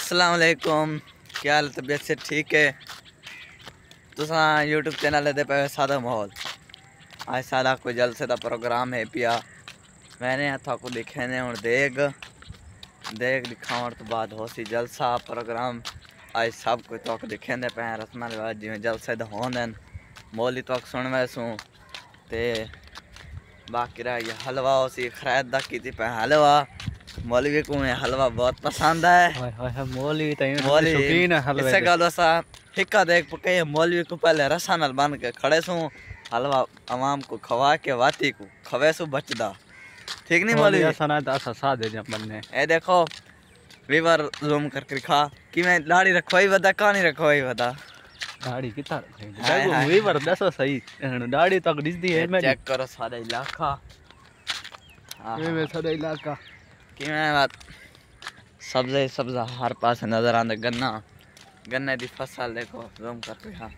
अस्सलाम वालेकुम, क्या हाल तबीयत से ठीक है। तुसा यूट्यूब चैनल दे पे सादा माहौल आज सादा कोई जलसे का प्रोग्राम है पिया। मैंने को दिखेने और देख दिखाने तो बाद हो सी जलसा प्रोग्राम आज सब कोई तो दिखेंदे पे रस्म रिवाज जिमें जलसे होंदे मोली तो सुन वैसू ते बाकी रह गया हलवा उसी खरीदा की पे हलवा मौलवी को हलवा बहुत पसंद है। मौलवी मौलवी शौकीन है हलवे इससे गल असा हिक्का देख पके मौलवी को पहले रसा नाल बन के खड़े सू हलवा अवाम को खवा के वाती को खवे सु बचदा ठीक नहीं मौलवी सना दासा सादे जब बनने ए देखो वीवर जूम करके खा कि मैं दाढ़ी रखवाई वदा कहानी रखवाई वदा दाढ़ी कितना देखो वीवर दसो सही दाढ़ी तक दिसदी है मैं चेक करो सारा इलाका ये में सारा इलाका कि मैं बात सब्ज़े सब्ज़ा हर पास नजर आंदा गन्ना गन्ने दी फसल देखो जूम करके खा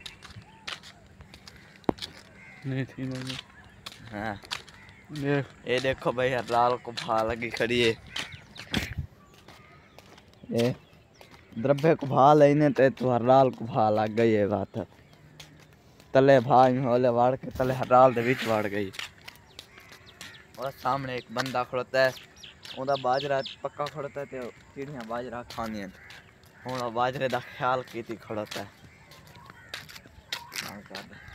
नहीं थी नहीं हाँ ये देखो भाई हर लाल को भा लगी खड़ी है ये द्रव्य को भा लेने ते तो हर लाल को भा लग गई है बात तले भाई होले वाड़ के तले हर लाल दे बीच वाड़ गई और सामने एक बंदा खड़ोता है उदा बाजरा पक्का खड़ोता है ते चिड़ियां बाजरा खानी है उदा बाजरे दा ख्याल कीती खड़ोता है।